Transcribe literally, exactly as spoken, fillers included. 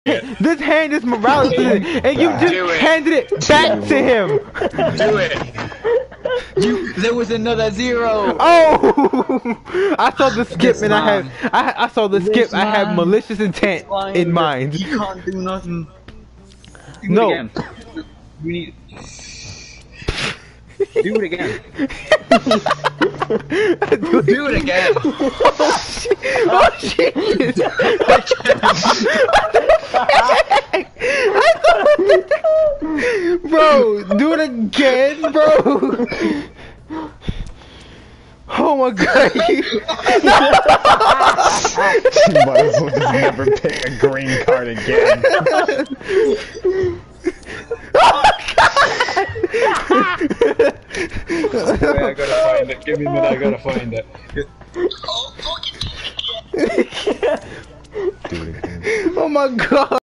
This hand is Morales, and you just it. handed it back to him. Do it. You, there was another zero. Oh! I saw the skip This and I man. had I I saw the skip. This I had man. malicious intent in mind. He can't do nothing. Do No. it again. We need. Do it again. Do it again. Oh shit! Oh shit! Bro, do it again, bro. Oh my god! Might as well just never pick a green card again. Wait, I gotta find it. Give me a minute, I gotta find it. Do it again. Oh my god!